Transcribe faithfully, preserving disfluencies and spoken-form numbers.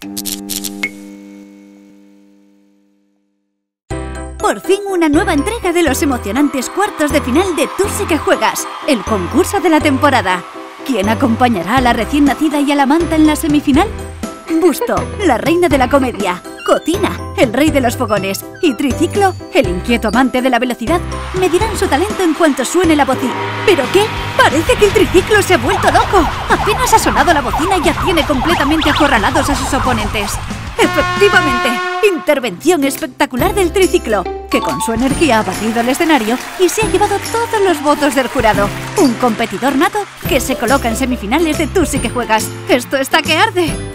Por fin una nueva entrega de los emocionantes cuartos de final de Tú sí que juegas, el concurso de la temporada. ¿Quién acompañará a la recién nacida y a la manta en la semifinal? Busto, la reina de la comedia. Cocina, el rey de los fogones. Y Triciclo, el inquieto amante de la velocidad, medirán su talento en cuanto suene la bocina. ¿Pero qué? Parece que el Triciclo se ha vuelto loco. Apenas ha sonado la bocina y ya tiene completamente acorralados a sus oponentes. ¡Efectivamente! Intervención espectacular del Triciclo, que con su energía ha barrido el escenario y se ha llevado todos los votos del jurado. Un competidor nato que se coloca en semifinales de Tú sí que juegas. ¡Esto está que arde!